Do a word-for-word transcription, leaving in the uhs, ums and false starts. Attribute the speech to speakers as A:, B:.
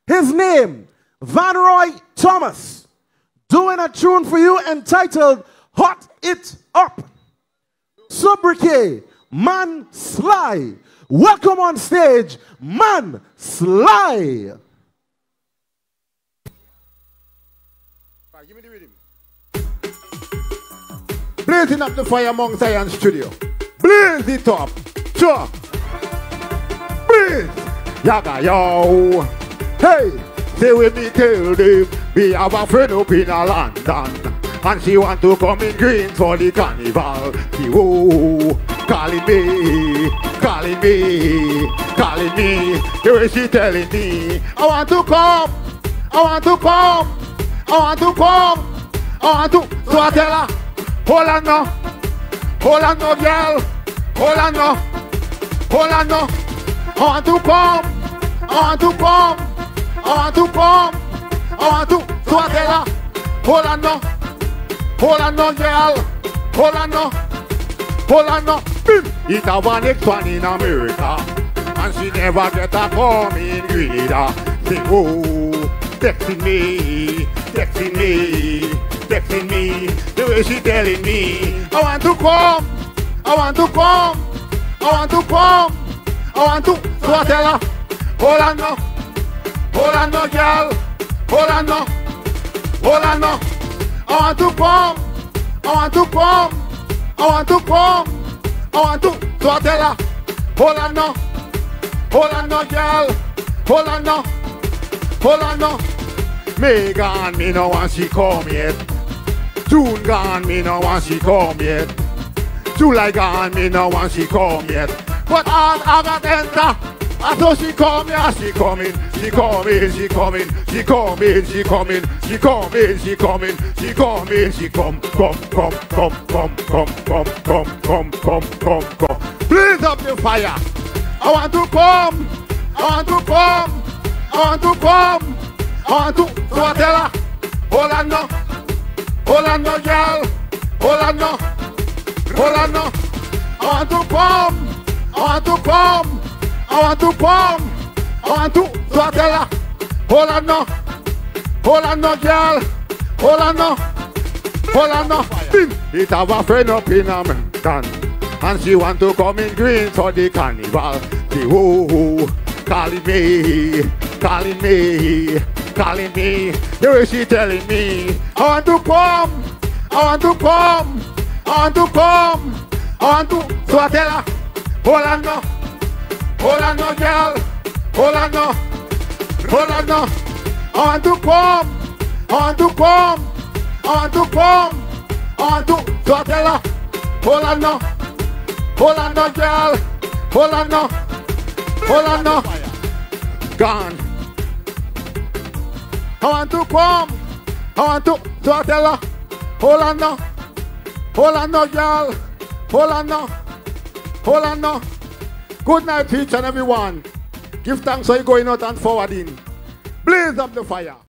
A: His name, Van Roy Thomas, doing a tune for you entitled Hot It Up. Sobriquet, Man Sly. Welcome on stage, Man Sly.
B: Right, give me the rhythm. Blazing up the fire among Zion Studio. Blaze it up. Sure. Blaze. Yaga yo. Hey, say with me tell them we have a friend up in a London. And she want to come in green for the carnival. She whoa, calling me, calling me, calling me. The way she telling me, I want to come, I want to come, I want to come, I want to. So I tell her, hold on now, hold on now, girl, hold on now, hold on now. I want to come, I want to come, I want to come, I want to. So I tell her, hold on now. Hold on no girl, hold on no, hold on no. It's a one next one in America, and she never get a come in Grenada. Say whoa, texting me, texting me, texting me. The way she telling me, I want to come, I want to come, I want to come, I want to. So I tell her, hold on no, hold on no girl, hold on no, hold on no. I want to come, I want to come, I want to come, I want to. So I tell her, hold on now, hold on now, girl, hold on now, hold on now. Megan, me no want she come yet. June gone, me no want she come yet. July gone, me no want she come yet. But all I got enter, I thought she come here, she coming, she coming, she coming, she coming, she coming, she coming, she coming, she coming, she come, come, come, come, come, come, come, come, come, come, come, come. Blaze up the fire. I want to come, I want to come, I want to come, I want to. So I tell her, hold on now, hold on now, girl, hold on now, hold on now. I want to come, I want to come. I want to come, I want to. So I tell her, hold on now, hold on now, girl, hold on now, hold on now. It have a friend up in America, and she want to come in green for the carnival. She whoa, calling me, calling me, calling me. The way she telling me, I want to come, I want to come, I want to come, I want to. So I tell her, hold on now. Hold on no girl, hold on no, hold on no. I want to come, I want to come, I want to come, I want to. So I tell her, hold on no, hold on no girl, hold on no, hold on no. Gone. I want to come, I want to. So I tell her, hold on no, hold on no girl, hold on no, hold on no. Good night to each and everyone. Give thanks for you going out and forwarding. Blaze up the fire.